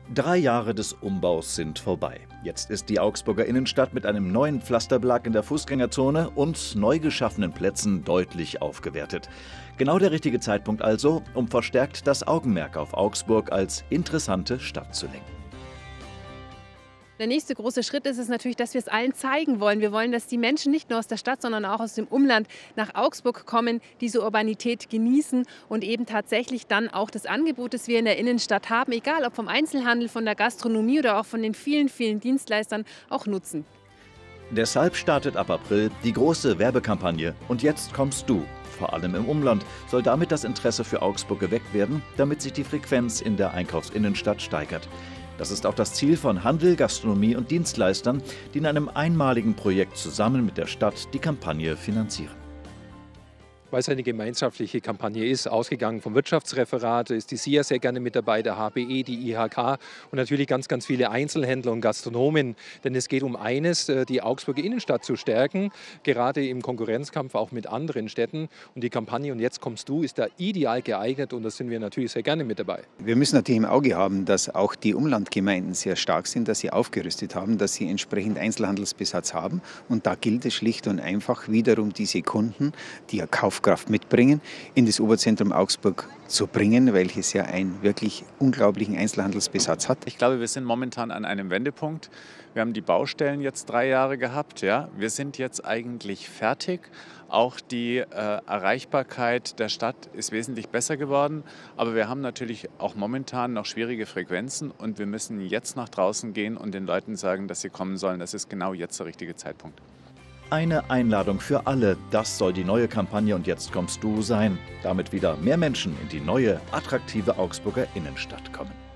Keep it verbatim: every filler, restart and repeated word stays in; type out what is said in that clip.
Drei Jahre des Umbaus sind vorbei. Jetzt ist die Augsburger Innenstadt mit einem neuen Pflasterbelag in der Fußgängerzone und neu geschaffenen Plätzen deutlich aufgewertet. Genau der richtige Zeitpunkt also, um verstärkt das Augenmerk auf Augsburg als interessante Stadt zu lenken. Der nächste große Schritt ist es natürlich, dass wir es allen zeigen wollen. Wir wollen, dass die Menschen nicht nur aus der Stadt, sondern auch aus dem Umland nach Augsburg kommen, diese Urbanität genießen und eben tatsächlich dann auch das Angebot, das wir in der Innenstadt haben, egal ob vom Einzelhandel, von der Gastronomie oder auch von den vielen, vielen Dienstleistern, auch nutzen. Deshalb startet ab April die große Werbekampagne Und jetzt kommst du. Vor allem im Umland soll damit das Interesse für Augsburg geweckt werden, damit sich die Frequenz in der Einkaufsinnenstadt steigert. Das ist auch das Ziel von Handel, Gastronomie und Dienstleistern, die in einem einmaligen Projekt zusammen mit der Stadt die Kampagne finanzieren. Weil es eine gemeinschaftliche Kampagne ist, ausgegangen vom Wirtschaftsreferat, ist die S I A sehr gerne mit dabei, der H B E, die I H K und natürlich ganz, ganz viele Einzelhändler und Gastronomen. Denn es geht um eines, die Augsburger Innenstadt zu stärken, gerade im Konkurrenzkampf auch mit anderen Städten. Und die Kampagne Und jetzt kommst du ist da ideal geeignet und da sind wir natürlich sehr gerne mit dabei. Wir müssen natürlich im Auge haben, dass auch die Umlandgemeinden sehr stark sind, dass sie aufgerüstet haben, dass sie entsprechend Einzelhandelsbesatz haben. Und da gilt es schlicht und einfach wiederum diese Kunden, die ja Kauf Kraft mitbringen, in das Oberzentrum Augsburg zu bringen, welches ja einen wirklich unglaublichen Einzelhandelsbesatz hat. Ich glaube, wir sind momentan an einem Wendepunkt. Wir haben die Baustellen jetzt drei Jahre gehabt. Ja. Wir sind jetzt eigentlich fertig. Auch die äh, Erreichbarkeit der Stadt ist wesentlich besser geworden. Aber wir haben natürlich auch momentan noch schwierige Frequenzen und wir müssen jetzt nach draußen gehen und den Leuten sagen, dass sie kommen sollen. Das ist genau jetzt der richtige Zeitpunkt. Eine Einladung für alle, das soll die neue Kampagne Und jetzt kommst du sein. Damit wieder mehr Menschen in die neue, attraktive Augsburger Innenstadt kommen.